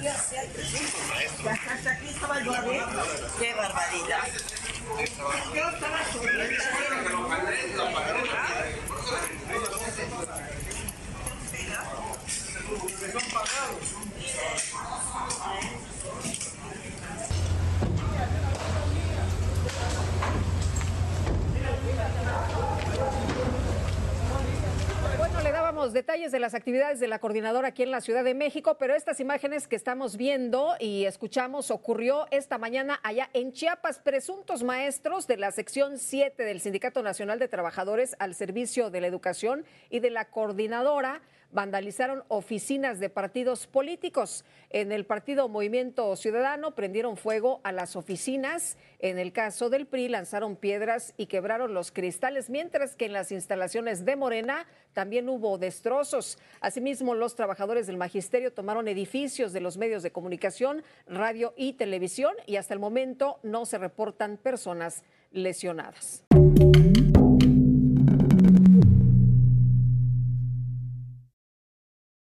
Hasta aquí estaba el barrio. Qué barbaridad. Yo estaba Bueno, le dábamos detalles de las actividades de la coordinadora aquí en la Ciudad de México, pero estas imágenes que estamos viendo y escuchamos ocurrió esta mañana allá en Chiapas. Presuntos maestros de la sección 7 del Sindicato Nacional de Trabajadores al Servicio de la Educación y de la coordinadora vandalizaron oficinas de partidos políticos. En el partido Movimiento Ciudadano prendieron fuego a las oficinas. En el caso del PRI lanzaron piedras y quebraron los cristales, mientras que en las instalaciones de Morena también hubo destrozos. Asimismo, los trabajadores del magisterio tomaron edificios de los medios de comunicación, radio y televisión, y hasta el momento no se reportan personas lesionadas.